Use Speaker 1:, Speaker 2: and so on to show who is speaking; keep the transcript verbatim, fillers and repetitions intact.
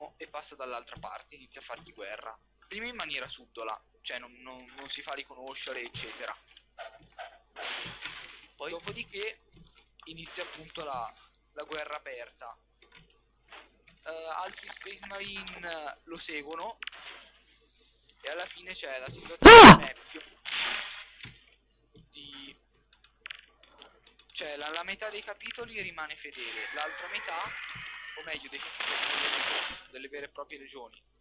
Speaker 1: e passa dall'altra parte, inizia a fargli guerra. Prima in maniera subdola, cioè non, non, non si fa riconoscere, eccetera. Poi dopodiché inizia appunto la, la guerra aperta. Uh, altri Space Marine lo seguono e alla fine c'è la situazione più di... cioè la, la metà dei capitoli rimane fedele, l'altra metà, o meglio dei capitoli delle, delle vere e proprie legioni,